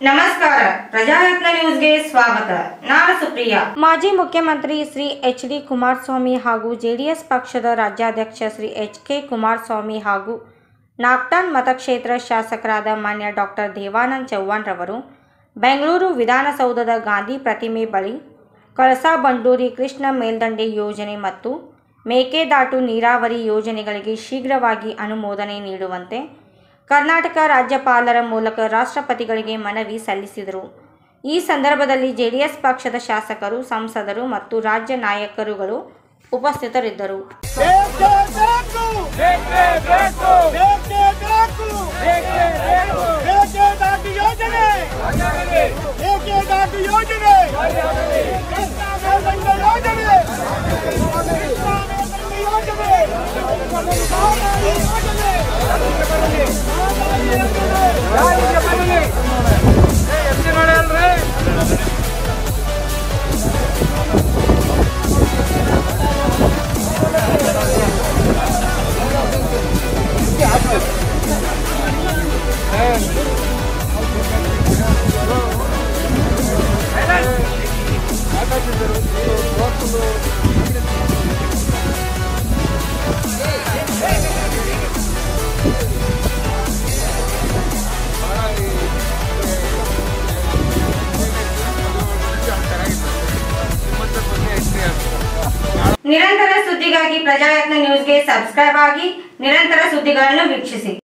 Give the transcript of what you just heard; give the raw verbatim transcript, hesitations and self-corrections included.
ನಮಸ್ಕಾರ ಪ್ರಜಾಯತ್ನ ನ್ಯೂಸ್ಗೆ ಸ್ವಾಗತ. ನಾನು ಸುಪ್ರಿಯಾ. ಮಾಜಿ ಮುಖ್ಯಮಂತ್ರಿ ಶ್ರೀ ಎಚ್ ಡಿ ಕುಮಾರಸ್ವಾಮಿ ಹಾಗೂ ಜೆಡಿಎಸ್ ಪಕ್ಷದ ರಾಜ್ಯಾಧ್ಯಕ್ಷ ಶ್ರೀ ಎಚ್ ಕೆ ಕುಮಾರಸ್ವಾಮಿ ಹಾಗೂ ನಾಗ್ಟಾನ್ ಮತಕ್ಷೇತ್ರ ಶಾಸಕರಾದ ಮಾನ್ಯ ಡಾಕ್ಟರ್ ದೇವಾನಂದ ಚವ್ಹಾಣ್ ರವರು ಬೆಂಗಳೂರು ವಿಧಾನಸೌಧದ ಗಾಂಧಿ ಪ್ರತಿಮೆ ಬಳಿ ಕಳಸಾ ಬಂಡೂರಿ ಕೃಷ್ಣ ಮೇಲ್ದಂಡೆ ಯೋಜನೆ ಮತ್ತು ಮೇಕೆದಾಟು ನೀರಾವರಿ ಯೋಜನೆಗಳಿಗೆ ಶೀಘ್ರವಾಗಿ ಅನುಮೋದನೆ ನೀಡುವಂತೆ ಕರ್ನಾಟಕ ರಾಜ್ಯಪಾಲರ ಮೂಲಕ ರಾಷ್ಟ್ರಪತಿಗಳಿಗೆ ಮನವಿ ಸಲ್ಲಿಸಿದರು. ಈ ಸಂದರ್ಭದಲ್ಲಿ ಜೆಡಿಎಸ್ ಪಕ್ಷದ ಶಾಸಕರು, ಸಂಸದರು ಮತ್ತು ರಾಜ್ಯ ನಾಯಕರುಗಳು ಉಪಸ್ಥಿತರಿದ್ದರು. ನಿರಂತರ ಸುದ್ದಿಗಾಗಿ ಪ್ರಜಾಯತ್ನ ನ್ಯೂಸ್ಗೆ ಸಬ್ಸ್ಕ್ರೈಬ್ ಆಗಿ ನಿರಂತರ ಸುದ್ದಿಗಳನ್ನು ವೀಕ್ಷಿಸಿ.